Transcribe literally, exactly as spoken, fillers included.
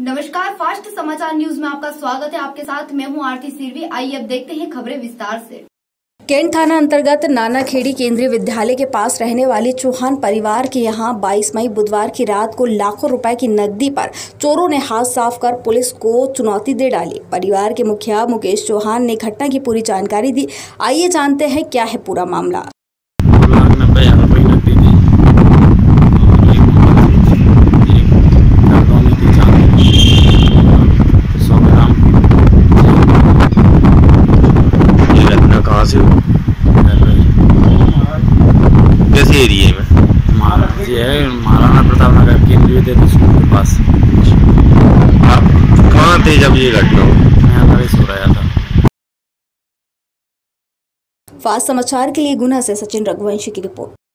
नमस्कार, फास्ट समाचार न्यूज में आपका स्वागत है। आपके साथ मैं हूं आरती सिरवी। आइए अब देखते हैं खबरें विस्तार से। कैंट थाना अंतर्गत नानाखेड़ी केंद्रीय विद्यालय के पास रहने वाले चौहान परिवार के यहां बाईस मई बुधवार की रात को लाखों रुपए की नकदी पर चोरों ने हाथ साफ कर पुलिस को चुनौती दे डाली। परिवार के मुखिया मुकेश चौहान ने घटना की पूरी जानकारी दी। आइए जानते हैं क्या है पूरा मामला। किस एरिया में? ये है महाराणा प्रताप नगर केंद्रीय विद्यालय स्कूल के पास। आप कहाँ थे जब ये घटना हुई? मैं अंदर ही सो रहा था। फास्ट समाचार के लिए गुना से सचिन रघुवंशी की रिपोर्ट।